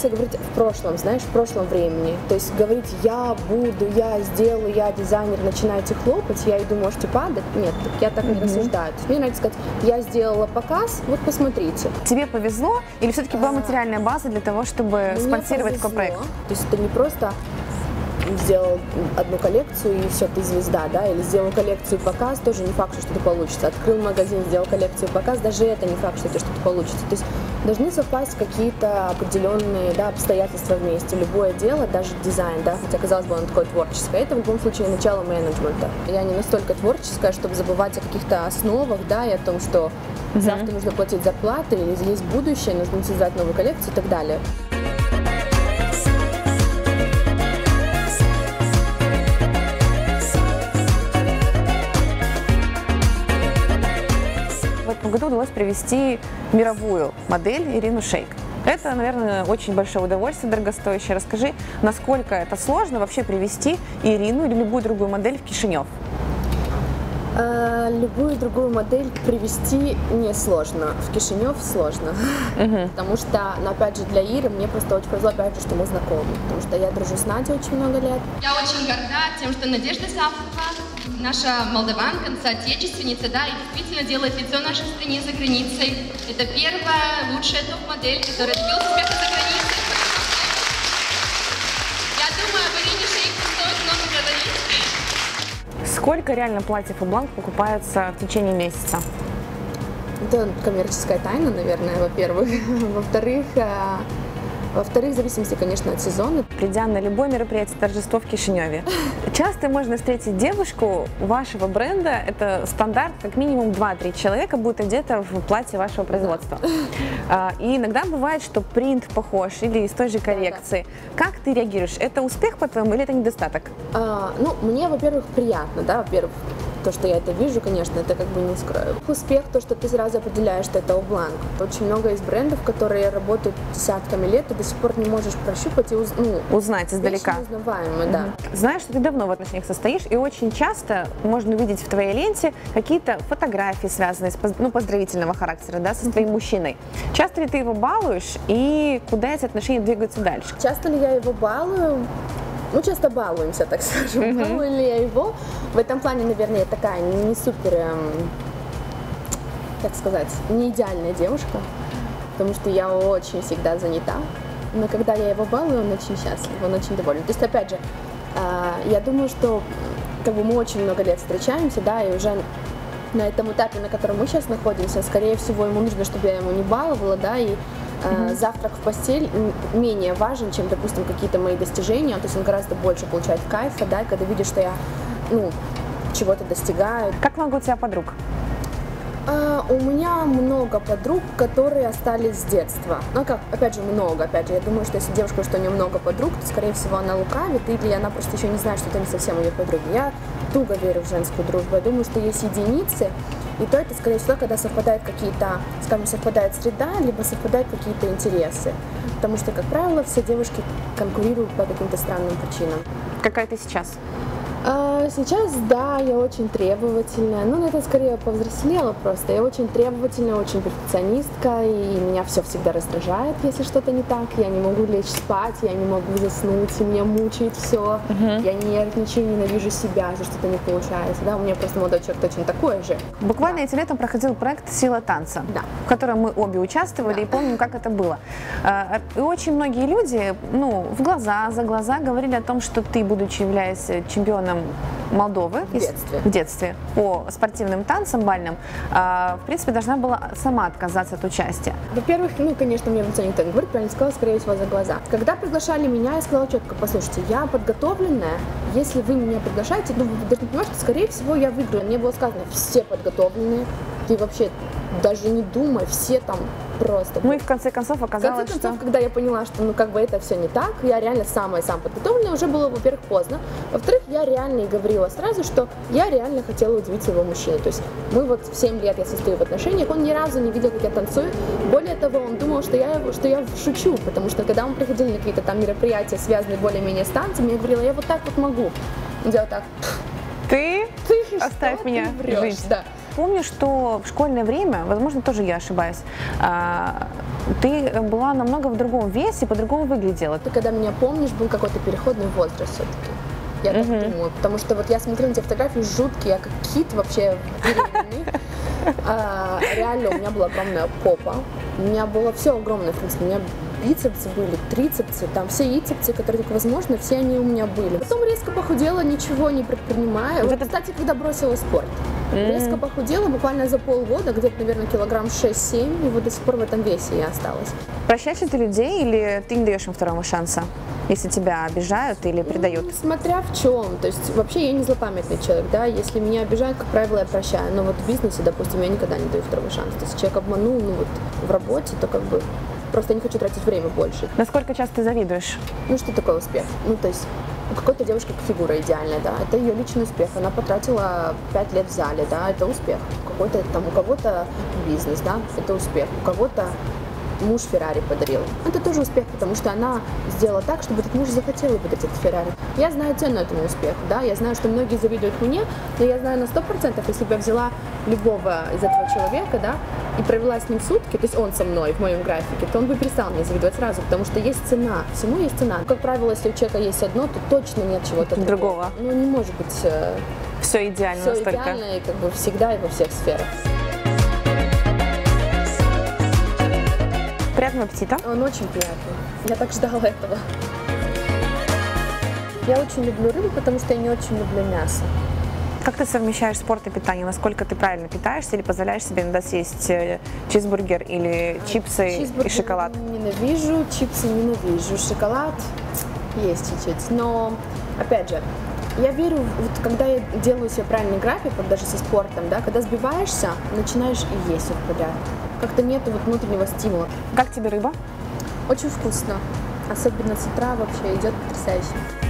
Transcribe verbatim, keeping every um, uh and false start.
начинается говорить в прошлом, знаешь, в прошлом времени. То есть говорить «я буду», «я сделаю», «я дизайнер», начинаете хлопать, я иду, можете падать. Нет, я так не рассуждаю. То есть мне нравится сказать «я сделала показ, вот посмотрите». Тебе повезло или все-таки была материальная база для того, чтобы Мне спонсировать повезло. такой проект? То есть это не просто сделал одну коллекцию и все, ты звезда, да, или сделал коллекцию и показ, тоже не факт, что что-то получится. Открыл магазин, сделал коллекцию и показ, даже это не факт, что это что-то получится. То есть должны совпасть какие-то определенные, да, обстоятельства вместе. Любое дело, даже дизайн, да, хотя, казалось бы, оно такое творческое, это в любом случае начало менеджмента. Я не настолько творческая, чтобы забывать о каких-то основах, да, и о том, что mm-hmm. завтра нужно платить зарплаты, или есть будущее, нужно создать новую коллекцию и так далее. В этом году удалось привести мировую модель Ирину Шейк. Это, наверное, очень большое удовольствие, дорогостоящее. Расскажи, насколько это сложно вообще привести Ирину или любую другую модель в Кишинев? А, любую другую модель привести несложно, в Кишинев сложно, uh-huh. потому что, ну, опять же, для Иры мне просто очень повезло, опять же, что мы знакомы, потому что я дружу с Надей очень много лет. Я очень горда тем, что Надежда Савкова, наша молдаванка, соотечественница, да, и действительно делает лицо нашей стране за границей. Это первая лучшая топ-модель, которая добилась успеха за границей. Я думаю, об Ирине Шейк стоит много говорить. Сколько реально платьев у Бланк покупается в течение месяца? Это коммерческая тайна, наверное, во-первых. Во-вторых, Во-вторых, в зависимости, конечно, от сезона. Придя на любое мероприятие, торжество в Кишиневе, часто можно встретить девушку вашего бренда, это стандарт, как минимум два-три человека будет одето в платье вашего производства. Да. И иногда бывает, что принт похож или из той же коллекции. Да, да. Как ты реагируешь? Это успех, по-твоему, или это недостаток? А, ну, мне, во-первых, приятно, да, во-первых, то, что я это вижу, конечно, это как бы не скрою. Успех, то, что ты сразу определяешь, что это у Бланк. Очень много есть брендов, которые работают десятками лет, ты до сих пор не можешь прощупать и уз... ну, узнать издалека. Узнаваемые, mm-hmm. да. Знаешь, что ты давно в отношениях состоишь, и очень часто можно увидеть в твоей ленте какие-то фотографии, связанные с ну, поздравительного характера, да, со своим mm-hmm. мужчиной. Часто ли ты его балуешь, и куда эти отношения двигаются дальше? Часто ли я его балую? Мы часто балуемся, так скажем. Mm-hmm. Балую ли я его? В этом плане, наверное, я такая не супер, эм, как сказать, не идеальная девушка, потому что я очень всегда занята. Но когда я его балую, он очень счастлив, он очень доволен. То есть, опять же, э, я думаю, что как бы мы очень много лет встречаемся, да, и уже на этом этапе, на котором мы сейчас находимся, скорее всего, ему нужно, чтобы я ему не баловала, да, и Mm-hmm. завтрак в постель менее важен, чем, допустим, какие-то мои достижения, то есть он гораздо больше получает кайфа, да, когда видишь, что я, ну, чего-то достигаю. Как много у тебя подруг? А, у меня много подруг, которые остались с детства. Ну, как, опять же, много, опять же, я думаю, что если девушка, что у нее много подруг, то, скорее всего, она лукавит, или она просто еще не знает, что это не совсем ее подруги. Я туго верю в женскую дружбу, я думаю, что есть единицы, и то это, скорее всего, когда совпадают какие-то, скажем, совпадает среда, либо совпадают какие-то интересы. Потому что, как правило, все девушки конкурируют по каким-то странным причинам. Какая ты сейчас? А, сейчас, да, я очень требовательная, ну, это скорее повзрослела просто. Я очень требовательная, очень перфекционистка, и меня все всегда раздражает, если что-то не так. Я не могу лечь спать, я не могу заснуть, и меня мучает все. Uh-huh. Я нервничаю, ненавижу себя, что что-то не получается. Да, у меня просто молодой человек точно такой же. Буквально да. этим летом проходил проект «Сила танца», да. в котором мы обе участвовали, да. и помним, как это было. И очень многие люди, ну, в глаза, за глаза говорили о том, что ты, будучи являясь чемпионом Молдовы в детстве. в детстве по спортивным танцам бальным, в принципе, должна была сама отказаться от участия. Во-первых, ну, конечно, мне в лицо никто не говорит, правильно сказала, скорее всего, за глаза. Когда приглашали меня, я сказала четко: послушайте, я подготовленная, если вы меня приглашаете, ну, вы должны понимать, что, скорее всего, я выиграю. Мне было сказано: все подготовленные, ты вообще даже не думай, все там просто. Ну и в конце концов оказалось, В конце концов, что... когда я поняла, что ну как бы это все не так, я реально самая сам подготовленная, уже было, во-первых, поздно. Во-вторых, я реально и говорила сразу, что я реально хотела удивить своего мужчину. То есть мы вот в семь лет я состою в отношениях, он ни разу не видел, как я танцую. Более того, он думал, что я, что я шучу, потому что когда мы приходили на какие-то там мероприятия, связанные более-менее с танцами, я говорила: я вот так вот могу. Он делал так: Ты? Ты оставь что, меня ты врешь, жить. Да. помню, что в школьное время, возможно, тоже я ошибаюсь, а, ты была намного в другом весе, по-другому выглядела. Ты когда меня помнишь, был какой-то переходный возраст все-таки. Я так Мгм. думаю, потому что вот я смотрю на те фотографии жуткие, я как кит вообще беременный. А, реально у меня была огромная попа, у меня было все огромное, в принципе, у меня бицепсы были, трицепсы, там все яйцепсы, которые только возможно, все они у меня были. Потом резко похудела, ничего не предпринимая. Вот, это- кстати, когда бросила спорт, М. резко похудела буквально за полгода, где-то, наверное, килограмм шесть-семь, и вот до сих пор в этом весе я осталась. Прощаешь ли ты людей или ты не даешь им второго шанса, если тебя обижают или предают? Ну, смотря в чем. То есть вообще я не злопамятный человек, да. Если меня обижают, как правило, я прощаю. Но вот в бизнесе, допустим, я никогда не даю второй шанс. То есть человек обманул, ну вот в работе, то как бы просто я не хочу тратить время больше. Насколько часто ты завидуешь? Ну что такое успех? Ну то есть у какой-то девушки фигура идеальная, да, это ее личный успех. Она потратила пять лет в зале, да, это успех. Какой-то там у кого-то бизнес, да, это успех. У кого-то муж Феррари подарил. Это тоже успех, потому что она сделала так, чтобы этот муж захотел ей подарить этот Феррари. Я знаю цену этому успеху, да, я знаю, что многие завидуют мне, но я знаю на сто процентов, если бы я взяла любого из этого человека, да, и провела с ним сутки, то есть он со мной в моем графике, то он бы перестал мне завидовать сразу, потому что есть цена, всему есть цена. Как правило, если у человека есть одно, то точно нет чего-то другого. Другого. Ну, не может быть э, Все идеально все настолько. идеально и как бы всегда и во всех сферах. Приятного аппетита. Он очень приятный. Я так ждала этого. Я очень люблю рыбу, потому что я не очень люблю мясо. Как ты совмещаешь спорт и питание? Насколько ты правильно питаешься или позволяешь себе иногда съесть э, чизбургер или чипсы и Чизбургер шоколад? Ненавижу, чипсы ненавижу, шоколад есть чуть-чуть. Но, опять же, я верю, вот когда я делаю себе правильный график, вот даже со спортом, да, когда сбиваешься, начинаешь и есть их подряд. Как-то нету вот внутреннего стимула. Как тебе рыба? Очень вкусно. Особенно с утра вообще идет потрясающе.